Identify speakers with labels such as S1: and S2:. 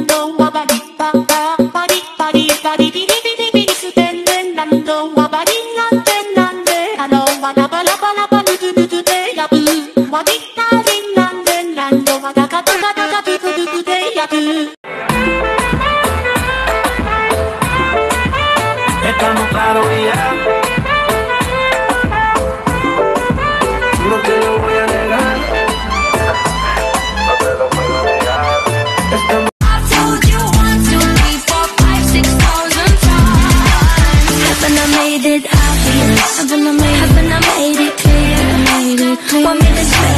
S1: Estamos claros y ya. No te lo voy a negar. No te lo puedo negar. Estamos.
S2: I told you 1, 2, 3, 4, 5, 6,000 times. Haven't I made it obvious? Haven't I made it clear? Want me to say